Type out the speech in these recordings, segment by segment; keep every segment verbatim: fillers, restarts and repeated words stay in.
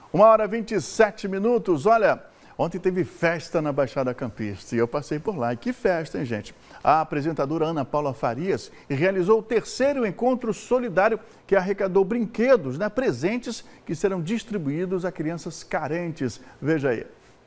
Uma hora e vinte e sete minutos. Olha, ontem teve festa na Baixada Campista e eu passei por lá. E que festa, hein, gente? A apresentadora Ana Paula Farias realizou o terceiro encontro solidário que arrecadou brinquedos, né, presentes que serão distribuídos a crianças carentes. Veja aí.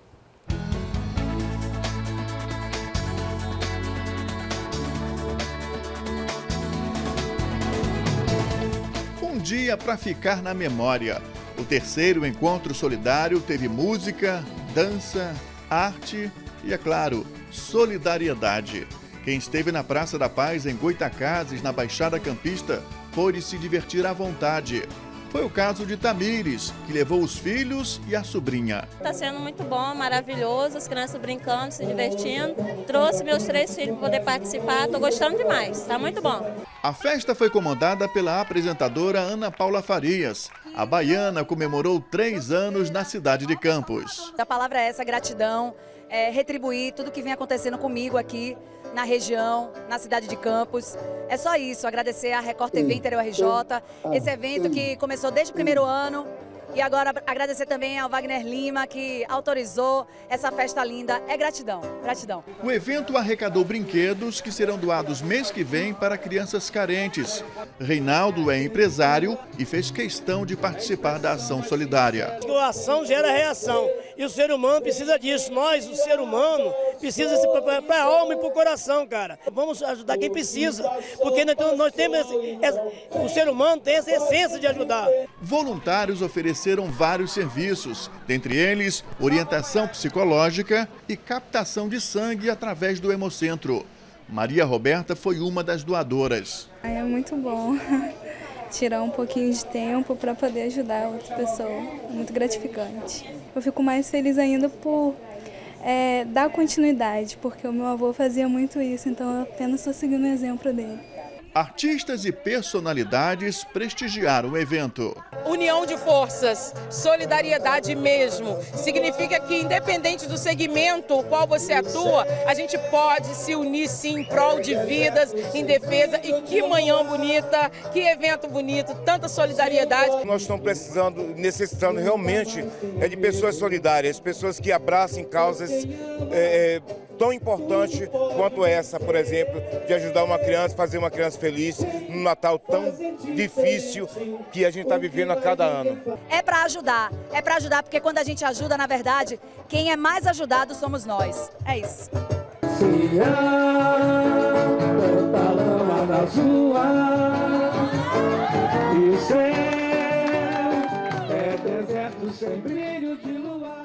Um dia para ficar na memória. O terceiro encontro solidário teve música, dança, arte e, é claro, solidariedade. Quem esteve na Praça da Paz, em Goitacazes, na Baixada Campista, pôde se divertir à vontade. Foi o caso de Tamires, que levou os filhos e a sobrinha. Está sendo muito bom, maravilhoso, as crianças brincando, se divertindo. Trouxe meus três filhos para poder participar, estou gostando demais, está muito bom. A festa foi comandada pela apresentadora Ana Paula Farias. A baiana comemorou três anos na cidade de Campos. A palavra é essa, gratidão, é retribuir tudo que vem acontecendo comigo aqui na região, na cidade de Campos. É só isso, agradecer à Record T V Interior R J, esse evento que começou desde o primeiro ano. E agora agradecer também ao Wagner Lima, que autorizou essa festa linda. É gratidão, gratidão. O evento arrecadou brinquedos que serão doados mês que vem para crianças carentes. Reinaldo é empresário e fez questão de participar da ação solidária. A ação gera reação e o ser humano precisa disso. Nós, o ser humano, precisa se preparar para a alma e para o coração, cara. Vamos ajudar quem precisa, porque nós temos esse, o ser humano tem essa essência de ajudar. Voluntários ofereceram vários serviços, dentre eles orientação psicológica e captação de sangue através do Hemocentro. Maria Roberta foi uma das doadoras. É muito bom tirar um pouquinho de tempo para poder ajudar outra pessoa, é muito gratificante. Eu fico mais feliz ainda por é, dar continuidade, porque o meu avô fazia muito isso, então eu apenas estou seguindo o exemplo dele. Artistas e personalidades prestigiaram o evento. União de forças, solidariedade mesmo. Significa que, independente do segmento o qual você atua, a gente pode se unir sim em prol de vidas, em defesa. E que manhã bonita, que evento bonito, tanta solidariedade. Nós estamos precisando, necessitando realmente é de pessoas solidárias, pessoas que abracem causas é, tão importantes quanto essa, por exemplo, de ajudar uma criança, fazer uma criança feliz num Natal tão difícil que a gente está vivendo a cada ano. É para ajudar, é para ajudar, porque quando a gente ajuda, na verdade, quem é mais ajudado somos nós. É isso. Se lama na rua, e o céu é deserto sem brilho de lua.